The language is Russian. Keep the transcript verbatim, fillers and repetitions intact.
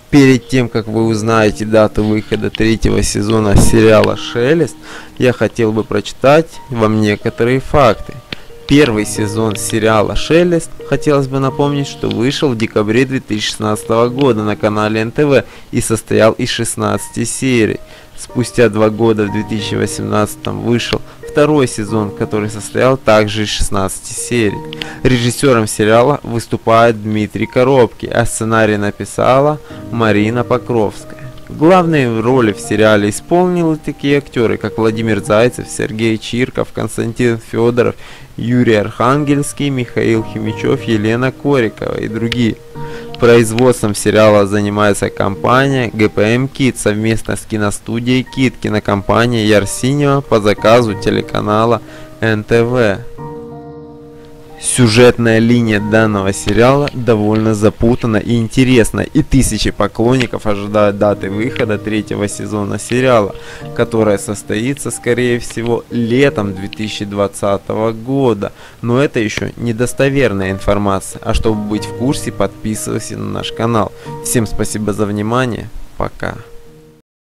Перед тем, как вы узнаете дату выхода третьего сезона сериала «Шелест», я хотел бы прочитать вам некоторые факты. Первый сезон сериала «Шелест», хотелось бы напомнить, что вышел в декабре две тысячи шестнадцатого года на канале эн тэ вэ и состоял из шестнадцати серий. Спустя два года, в две тысячи восемнадцатом, вышел второй сезон, который состоял также из шестнадцати серий. Режиссером сериала выступает Дмитрий Коробки, а сценарий написала Марина Покровская. Главные роли в сериале исполнили такие актеры, как Владимир Зайцев, Сергей Чирков, Константин Федоров, Юрий Архангельский, Михаил Химичев, Елена Корикова и другие. Производством сериала занимается компания джи пи эм Kids совместно с киностудией Кит, кинокомпания Ярсинева по заказу телеканала эн тэ вэ. Сюжетная линия данного сериала довольно запутана и интересна, и тысячи поклонников ожидают даты выхода третьего сезона сериала, которая состоится, скорее всего, летом две тысячи двадцатого года. Но это еще недостоверная информация, а чтобы быть в курсе, подписывайся на наш канал. Всем спасибо за внимание, пока.